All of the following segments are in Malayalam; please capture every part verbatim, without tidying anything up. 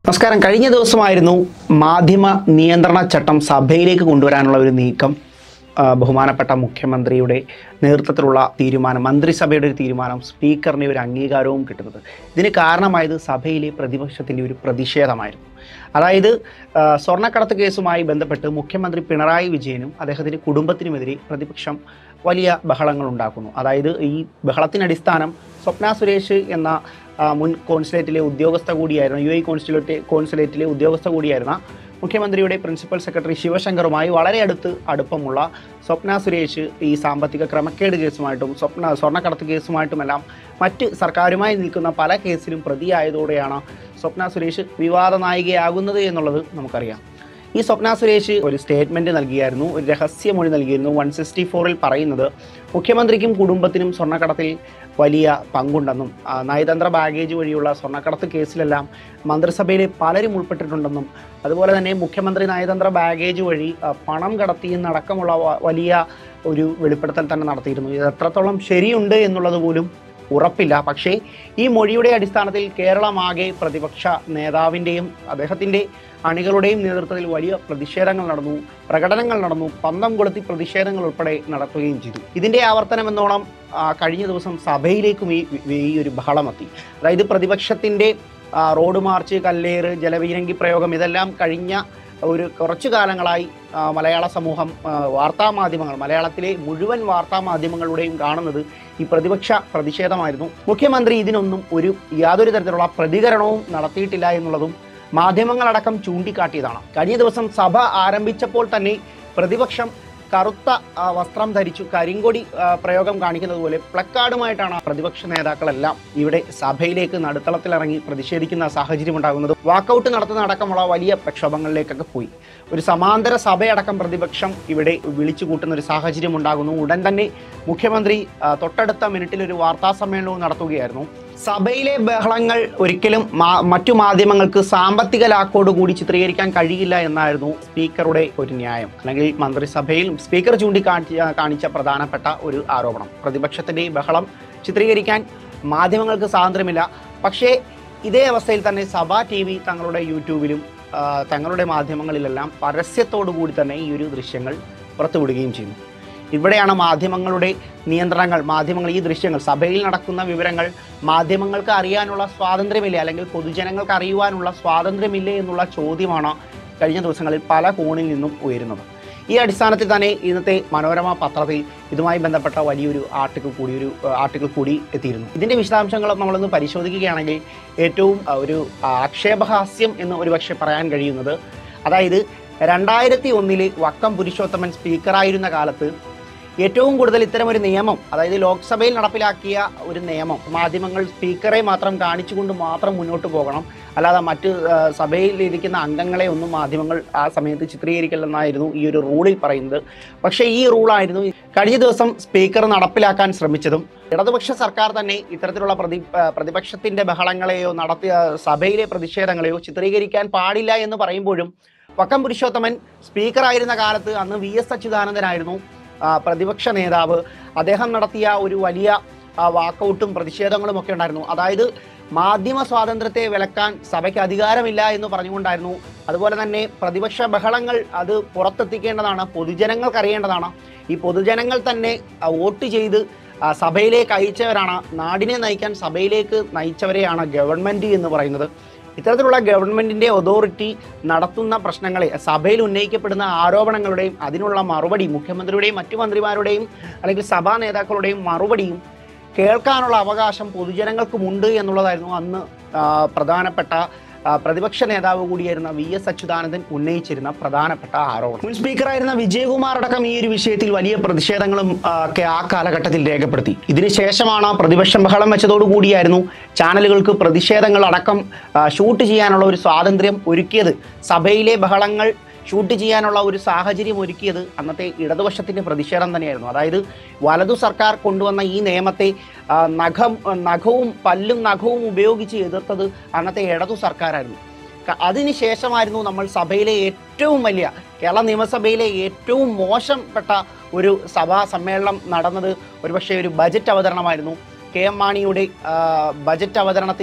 നമസ്കാരം. കഴിഞ്ഞ ദിവസമായിരുന്നു മാധ്യമ നിയന്ത്രണ ചട്ടം സഭയിലേക്ക് കൊണ്ടുവരാനുള്ള ഒരു നീക്കം ബഹുമാനപ്പെട്ട മുഖ്യമന്ത്രിയുടെ നേതൃത്വത്തിലുള്ള തീരുമാനം, മന്ത്രിസഭയുടെ ഒരു തീരുമാനം, സ്പീക്കറിന് ഒരു അംഗീകാരവും കിട്ടുന്നത്. ഇതിന് കാരണമായത് സഭയിലെ പ്രതിപക്ഷത്തിൻ്റെ ഒരു പ്രതിഷേധമായിരുന്നു. അതായത് സ്വർണ്ണക്കടത്ത് കേസുമായി ബന്ധപ്പെട്ട് മുഖ്യമന്ത്രി പിണറായി വിജയനും അദ്ദേഹത്തിൻ്റെ കുടുംബത്തിനുമെതിരെ പ്രതിപക്ഷം വലിയ ബഹളങ്ങൾ ഉണ്ടാക്കുന്നു. അതായത് ഈ ബഹളത്തിനടിസ്ഥാനം സ്വപ്ന സുരേഷ് എന്ന മുൻ കോൺസുലേറ്റിലെ ഉദ്യോഗസ്ഥ കൂടിയായിരുന്ന യു എ കോൺസുലേറ്റ് കോൺസുലേറ്റിലെ ഉദ്യോഗസ്ഥ കൂടിയായിരുന്ന മുഖ്യമന്ത്രിയുടെ പ്രിൻസിപ്പൽ സെക്രട്ടറി ശിവശങ്കറുമായി വളരെ അടുത്ത് അടുപ്പമുള്ള സ്വപ്ന സുരേഷ് ഈ സാമ്പത്തിക ക്രമക്കേട് കേസുമായിട്ടും സ്വപ്ന സ്വർണ്ണക്കടത്ത് കേസുമായിട്ടുമെല്ലാം മറ്റ് സർക്കാരുമായി നിൽക്കുന്ന പല കേസിലും പ്രതിയായതോടെയാണ് സ്വപ്ന സുരേഷ് വിവാദ നായികയാകുന്നത് എന്നുള്ളത് നമുക്കറിയാം. ഈ സ്വപ്ന സുരേഷ് ഒരു സ്റ്റേറ്റ്മെൻറ്റ് നൽകിയായിരുന്നു, ഒരു രഹസ്യമൊഴി നൽകിയിരുന്നു. വൺ സിക്സ്റ്റി ഫോറിൽ പറയുന്നത് മുഖ്യമന്ത്രിക്കും കുടുംബത്തിനും സ്വർണ്ണക്കടത്തിൽ വലിയ പങ്കുണ്ടെന്നും നയതന്ത്ര ബാഗേജ് വഴിയുള്ള സ്വർണ്ണക്കടത്ത് കേസിലെല്ലാം മന്ത്രിസഭയിലെ പലരും ഉൾപ്പെട്ടിട്ടുണ്ടെന്നും അതുപോലെ തന്നെ മുഖ്യമന്ത്രി നയതന്ത്ര ബാഗേജ് വഴി പണം കടത്തിയെന്നടക്കമുള്ള വലിയ ഒരു വെളിപ്പെടുത്തൽ തന്നെ നടത്തിയിരുന്നു. ഇത് എത്രത്തോളം ശരിയുണ്ട് എന്നുള്ളത് പോലും ഉറപ്പില്ല. പക്ഷേ ഈ മൊഴിയുടെ അടിസ്ഥാനത്തിൽ കേരളമാകെ പ്രതിപക്ഷ നേതാവിൻ്റെയും അദ്ദേഹത്തിൻ്റെ അണികളുടെയും നേതൃത്വത്തിൽ വലിയ പ്രതിഷേധങ്ങൾ നടന്നു, പ്രകടനങ്ങൾ നടന്നു, പന്തം കൊളുത്തി പ്രതിഷേധങ്ങൾ ഉൾപ്പെടെ നടത്തുകയും ചെയ്തു. ഇതിൻ്റെ ആവർത്തനം എന്നോണം കഴിഞ്ഞ ദിവസം സഭയിലേക്കും ഈ ഈ ഒരു ബഹളമെത്തി. അതായത് പ്രതിപക്ഷത്തിൻ്റെ റോഡ് മാർച്ച്, കല്ലേറ്, ജലപീരങ്കി പ്രയോഗം ഇതെല്ലാം കഴിഞ്ഞ ഒരു കുറച്ചു കാലങ്ങളായി മലയാള സമൂഹം വാർത്താമാധ്യമങ്ങൾ മലയാളത്തിലെ മുഴുവൻ വാർത്താമാധ്യമങ്ങളുടെയും കാണുന്നത് ഈ പ്രതിപക്ഷ പ്രതിഷേധമായിരുന്നു. മുഖ്യമന്ത്രി ഇതിനൊന്നും ഒരു യാതൊരു തരത്തിലുള്ള പ്രതികരണവും നടത്തിയിട്ടില്ല എന്നുള്ളതും മാധ്യമങ്ങളടക്കം ചൂണ്ടിക്കാട്ടിയതാണ്. കഴിഞ്ഞ ദിവസം സഭ ആരംഭിച്ചപ്പോൾ തന്നെ പ്രതിപക്ഷം കറുത്ത വസ്ത്രം ധരിച്ചു കരിങ്കൊടി പ്രയോഗം കാണിക്കുന്നത് പോലെ പ്ലക്കാർഡുമായിട്ടാണ് പ്രതിപക്ഷ നേതാക്കളെല്ലാം ഇവിടെ സഭയിലേക്ക് നടുത്തളത്തിലിറങ്ങി പ്രതിഷേധിക്കുന്ന സാഹചര്യം ഉണ്ടാകുന്നത്. വാക്കൗട്ട് നടത്തുന്ന അടക്കമുള്ള വലിയ പ്രക്ഷോഭങ്ങളിലേക്കൊക്കെ പോയി. ഒരു സമാന്തര സഭയടക്കം പ്രതിപക്ഷം ഇവിടെ വിളിച്ചു കൂട്ടുന്ന ഒരു സാഹചര്യം ഉണ്ടാകുന്നു. ഉടൻ തന്നെ മുഖ്യമന്ത്രി തൊട്ടടുത്ത മിനിറ്റിൽ ഒരു വാർത്താ സമ്മേളനവും നടത്തുകയായിരുന്നു. സഭയിലെ ബഹളങ്ങൾ ഒരിക്കലും മറ്റു മാധ്യമങ്ങൾക്ക് സാമ്പത്തിക ലാക്കോട് കൂടി ചിത്രീകരിക്കാൻ കഴിയില്ല എന്നായിരുന്നു സ്പീക്കറുടെ ഒരു ന്യായം, അല്ലെങ്കിൽ മന്ത്രിസഭയിൽ സ്പീക്കർ ചൂണ്ടിക്കാണിച്ച കാണിച്ച പ്രധാനപ്പെട്ട ഒരു ആരോപണം. പ്രതിപക്ഷത്തിൻ്റെ ബഹളം ചിത്രീകരിക്കാൻ മാധ്യമങ്ങൾക്ക് സ്വാതന്ത്ര്യമില്ല. പക്ഷേ ഇതേ അവസ്ഥയിൽ തന്നെ സഭാ ടി വി തങ്ങളുടെ യൂട്യൂബിലും തങ്ങളുടെ മാധ്യമങ്ങളിലെല്ലാം പരസ്യത്തോടു കൂടി തന്നെ ഈ ഒരു ദൃശ്യങ്ങൾ പുറത്തുവിടുകയും ചെയ്യുന്നു. ഇവിടെയാണ് മാധ്യമങ്ങളുടെ നിയന്ത്രണങ്ങൾ, മാധ്യമങ്ങൾ ഈ ദൃശ്യങ്ങൾ, സഭയിൽ നടക്കുന്ന വിവരങ്ങൾ മാധ്യമങ്ങൾക്ക് അറിയാനുള്ള സ്വാതന്ത്ര്യമില്ലേ, അല്ലെങ്കിൽ പൊതുജനങ്ങൾക്ക് അറിയുവാനുള്ള സ്വാതന്ത്ര്യമില്ലേ എന്നുള്ള ചോദ്യമാണ് കഴിഞ്ഞ ദിവസങ്ങളിൽ പല കോണിൽ നിന്നും ഉയരുന്നത്. ഈ അടിസ്ഥാനത്തിൽ തന്നെ ഇന്നത്തെ മനോരമ പത്രത്തിൽ ഇതുമായി ബന്ധപ്പെട്ട വലിയൊരു ആർട്ടിക്കിൾ കൂടി ഒരു ആർട്ടിക്കിൾ കൂടി എത്തിയിരുന്നു. ഇതിൻ്റെ വിശദാംശങ്ങൾ നമ്മളൊന്ന് പരിശോധിക്കുകയാണെങ്കിൽ ഏറ്റവും ഒരു ആക്ഷേപഹാസ്യം എന്ന് ഒരുപക്ഷെ പറയാൻ കഴിയുന്നത്, അതായത് രണ്ടായിരത്തി ഒന്നില് വക്കം പുരുഷോത്തമൻ സ്പീക്കറായിരുന്ന കാലത്ത് ഏറ്റവും കൂടുതൽ ഇത്തരമൊരു നിയമം, അതായത് ലോക്സഭയിൽ നടപ്പിലാക്കിയ ഒരു നിയമം, മാധ്യമങ്ങൾ സ്പീക്കറെ മാത്രം കാണിച്ചുകൊണ്ട് മാത്രം മുന്നോട്ട് പോകണം, അല്ലാതെ മറ്റ് സഭയിൽ ഇരിക്കുന്ന അംഗങ്ങളെ ഒന്നും മാധ്യമങ്ങൾ ആ സമയത്ത് ചിത്രീകരിക്കില്ലെന്നായിരുന്നു ഈ ഒരു റൂളിൽ പറയുന്നത്. പക്ഷേ ഈ റൂളായിരുന്നു കഴിഞ്ഞ ദിവസം സ്പീക്കർ നടപ്പിലാക്കാൻ ശ്രമിച്ചതും. ഇടതുപക്ഷ സർക്കാർ തന്നെ ഇത്തരത്തിലുള്ള പ്രതി പ്രതിപക്ഷത്തിൻ്റെ ബഹളങ്ങളെയോ നടത്തിയ സഭയിലെ പ്രതിഷേധങ്ങളെയോ ചിത്രീകരിക്കാൻ പാടില്ല എന്ന് പറയുമ്പോഴും വക്കം പുരുഷോത്തമൻ സ്പീക്കറായിരുന്ന കാലത്ത് അന്ന് വി എസ് അച്യുതാനന്ദനായിരുന്നു പ്രതിപക്ഷ നേതാവ്. അദ്ദേഹം നടത്തിയ ഒരു വലിയ വാക്കൗട്ടും പ്രതിഷേധങ്ങളും ഒക്കെ ഉണ്ടായിരുന്നു. അതായത് മാധ്യമ സ്വാതന്ത്ര്യത്തെ വിലക്കാൻ സഭയ്ക്ക് അധികാരമില്ല എന്ന് പറഞ്ഞുകൊണ്ടായിരുന്നു. അതുപോലെ തന്നെ പ്രതിപക്ഷ ബഹളങ്ങൾ അത് പുറത്തെത്തിക്കേണ്ടതാണ്, പൊതുജനങ്ങൾക്ക് അറിയേണ്ടതാണ്. ഈ പൊതുജനങ്ങൾ തന്നെ വോട്ട് ചെയ്ത് സഭയിലേക്ക് അയച്ചവരാണ്, നാടിനെ നയിക്കാൻ സഭയിലേക്ക് നയിച്ചവരെയാണ് ഗവൺമെൻറ് എന്ന് പറയുന്നത്. ഇത്തരത്തിലുള്ള ഗവൺമെൻറ്റിൻ്റെ അതോറിറ്റി നടത്തുന്ന പ്രശ്നങ്ങളെ, സഭയിൽ ഉന്നയിക്കപ്പെടുന്ന ആരോപണങ്ങളുടെയും അതിനുള്ള മറുപടി, മുഖ്യമന്ത്രിയുടെയും മറ്റു മന്ത്രിമാരുടെയും അല്ലെങ്കിൽ സഭാ നേതാക്കളുടെയും മറുപടിയും കേൾക്കാനുള്ള അവകാശം പൊതുജനങ്ങൾക്കുമുണ്ട് എന്നുള്ളതായിരുന്നു അന്ന് പ്രധാനപ്പെട്ട പ്രതിപക്ഷ നേതാവ് കൂടിയായിരുന്ന വി എസ് അച്യുതാനന്ദൻ ഉന്നയിച്ചിരുന്ന പ്രധാനപ്പെട്ട ആരോപണം. മുൻ സ്പീക്കറായിരുന്ന വിജയകുമാർ അടക്കം ഈ ഒരു വിഷയത്തിൽ വലിയ പ്രതിഷേധങ്ങളും ഒക്കെ ആ കാലഘട്ടത്തിൽ രേഖപ്പെടുത്തി. ഇതിനുശേഷമാണ് പ്രതിപക്ഷം ബഹളം വെച്ചതോടുകൂടിയായിരുന്നു ചാനലുകൾക്ക് പ്രതിഷേധങ്ങൾ അടക്കം ഷൂട്ട് ചെയ്യാനുള്ള ഒരു സ്വാതന്ത്ര്യം ഒരുക്കിയത്. സഭയിലെ ബഹളങ്ങൾ ഷൂട്ട് ചെയ്യാനുള്ള ഒരു സാഹചര്യം ഒരുക്കിയത് അന്നത്തെ ഇടതുപക്ഷത്തിൻ്റെ പ്രതിഷേധം തന്നെയായിരുന്നു. അതായത് വലതു സർക്കാർ കൊണ്ടുവന്ന ഈ നിയമത്തെ നഖം നഖവും പല്ലും നഖവും ഉപയോഗിച്ച് എതിർത്തത് അന്നത്തെ ഇടതു സർക്കാരായിരുന്നു. അതിനുശേഷമായിരുന്നു നമ്മൾ സഭയിലെ ഏറ്റവും വലിയ, കേരള നിയമസഭയിലെ ഏറ്റവും മോശപ്പെട്ട ഒരു സഭാ സമ്മേളനം നടന്നത് ഒരുപക്ഷെ ഒരു ബജറ്റ് അവതരണമായിരുന്നു. കെ എം മാണിയുടെ ബജറ്റ് അവതരണത്തിൽ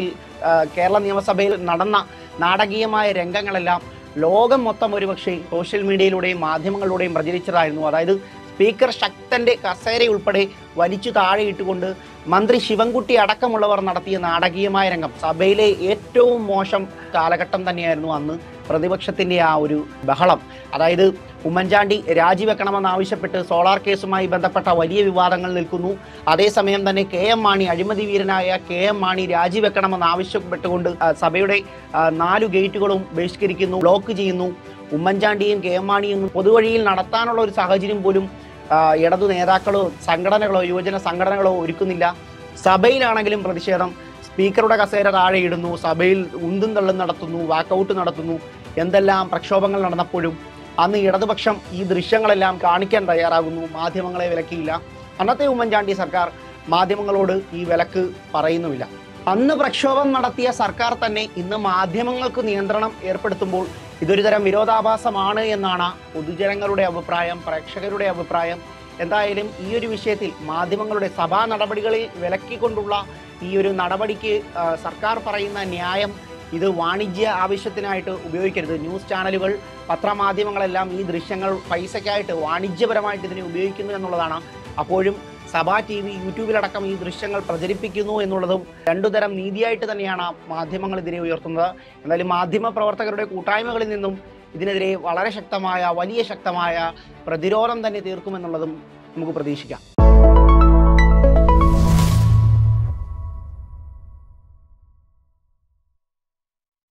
കേരള നിയമസഭയിൽ നടന്ന നാടകീയമായ രംഗങ്ങളെല്ലാം ലോകം മൊത്തം ഒരുപക്ഷെ സോഷ്യൽ മീഡിയയിലൂടെയും മാധ്യമങ്ങളിലൂടെയും പ്രചരിച്ചതായിരുന്നു. അതായത് സ്പീക്കർ ശക്തന്റെ കസേര ഉൾപ്പെടെ വലിച്ചു താഴെയിട്ടുകൊണ്ട് മന്ത്രി ശിവൻകുട്ടി അടക്കമുള്ളവർ നടത്തിയ നാടകീയമായ രംഗം സഭയിലെ ഏറ്റവും മോശം കാലഘട്ടം തന്നെയായിരുന്നു അന്ന്. പ്രതിപക്ഷത്തിൻ്റെ ആ ഒരു ബഹളം, അതായത് ഉമ്മൻചാണ്ടി രാജിവെക്കണമെന്നാവശ്യപ്പെട്ട് സോളാർ കേസുമായി ബന്ധപ്പെട്ട വലിയ വിവാദങ്ങൾ നിൽക്കുന്നു. അതേസമയം തന്നെ കെ എം മാണി, അഴിമതി വീരനായ കെ എം മാണി രാജിവെക്കണമെന്ന് ആവശ്യപ്പെട്ടുകൊണ്ട് സഭയുടെ നാലു ഗേറ്റുകളും ബഹിഷ്കരിക്കുന്നു, ബ്ലോക്ക് ചെയ്യുന്നു. ഉമ്മൻചാണ്ടിയും കെ എം മാണിയും പൊതുവഴിയിൽ നടത്താനുള്ള ഒരു സാഹചര്യം പോലും ഇടതു നേതാക്കളോ സംഘടനകളോ യുവജന സംഘടനകളോ ഒരുക്കുന്നില്ല. സഭയിലാണെങ്കിലും പ്രതിഷേധം, സ്പീക്കറുടെ കസേര താഴെയിടുന്നു, സഭയിൽ ഉന്തും തള്ളും നടത്തുന്നു, വാക്കൗട്ട് നടത്തുന്നു. എന്തെല്ലാം പ്രക്ഷോഭങ്ങൾ നടന്നപ്പോഴും അന്ന് ഇടതുപക്ഷം ഈ ദൃശ്യങ്ങളെല്ലാം കാണിക്കാൻ തയ്യാറാകുന്നു, മാധ്യമങ്ങളെ വിലക്കിയില്ല. അന്നത്തെ ഉമ്മൻചാണ്ടി സർക്കാർ മാധ്യമങ്ങളോട് ഈ വിലക്ക് പറയുന്നുമില്ല. അന്ന് പ്രക്ഷോഭം നടത്തിയ സർക്കാർ തന്നെ ഇന്ന് മാധ്യമങ്ങൾക്ക് നിയന്ത്രണം ഏർപ്പെടുത്തുമ്പോൾ ഇതൊരു തരം വിരോധാഭാസമാണ് എന്നാണ് പൊതുജനങ്ങളുടെ അഭിപ്രായം, പ്രേക്ഷകരുടെ അഭിപ്രായം. എന്തായാലും ഈ ഒരു വിഷയത്തിൽ മാധ്യമങ്ങളുടെ സഭാ നടപടികളിൽ വിലക്കിക്കൊണ്ടുള്ള ഈ ഒരു നടപടിക്ക് സർക്കാർ പറയുന്ന ന്യായം ഇത് വാണിജ്യ ആവശ്യത്തിനായിട്ട് ഉപയോഗിക്കരുത്. ന്യൂസ് ചാനലുകൾ, പത്രമാധ്യമങ്ങളെല്ലാം ഈ ദൃശ്യങ്ങൾ പൈസയ്ക്കായിട്ട് വാണിജ്യപരമായിട്ട് ഇതിനെ ഉപയോഗിക്കുന്നു എന്നുള്ളതാണ്. അപ്പോഴും സഭാ ടി വി, യൂട്യൂബിലടക്കം ഈ ദൃശ്യങ്ങൾ പ്രചരിപ്പിക്കുന്നു എന്നുള്ളതും രണ്ടുതരം നീതിയായിട്ട് തന്നെയാണ് മാധ്യമങ്ങൾ ഇതിനെ ഉയർത്തുന്നത്. എന്നാലും മാധ്യമ പ്രവർത്തകരുടെ കൂട്ടായ്മകളിൽ നിന്നും ഇതിനെതിരെ വളരെ ശക്തമായ, വലിയ ശക്തമായ പ്രതിരോധം തന്നെ തീർക്കുമെന്നുള്ളതും നമുക്ക് പ്രതീക്ഷിക്കാം.